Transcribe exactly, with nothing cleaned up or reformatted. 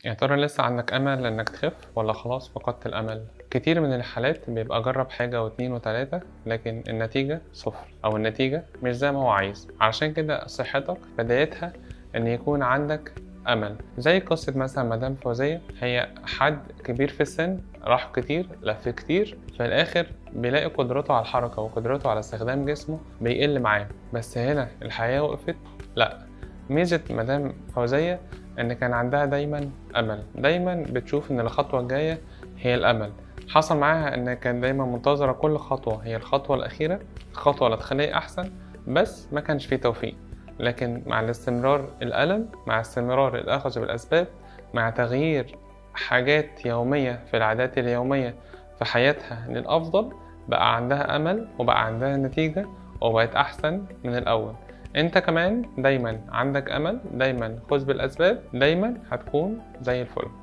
يا ترى لسه عندك أمل إنك تخف ولا خلاص فقدت الأمل؟ كتير من الحالات بيبقى جرب حاجة واتنين وتلاتة لكن النتيجة صفر أو النتيجة مش زي ما هو عايز. عشان كده صحتك بدايتها إن يكون عندك أمل، زي قصة مثلا مدام فوزية. هي حد كبير في السن، راح كتير لف كتير، في الآخر بيلاقي قدرته على الحركة وقدرته على استخدام جسمه بيقل معاه. بس هنا الحياة وقفت؟ لأ. ميزة مدام فوزية إن كان عندها دايما أمل، دايما بتشوف إن الخطوة الجاية هي الأمل. حصل معاها إن كان دايما منتظرة كل خطوة هي الخطوة الأخيرة، الخطوة اللي تخليه أحسن، بس ما كانش فيه توفيق. لكن مع الاستمرار الألم، مع استمرار الأخذ بالأسباب، مع تغيير حاجات يومية في العادات اليومية في حياتها للأفضل، بقى عندها أمل وبقى عندها نتيجة وبقت أحسن من الأول. انت كمان دايما عندك امل، دايما خذ بالاسباب، دايما هتكون زي الفل.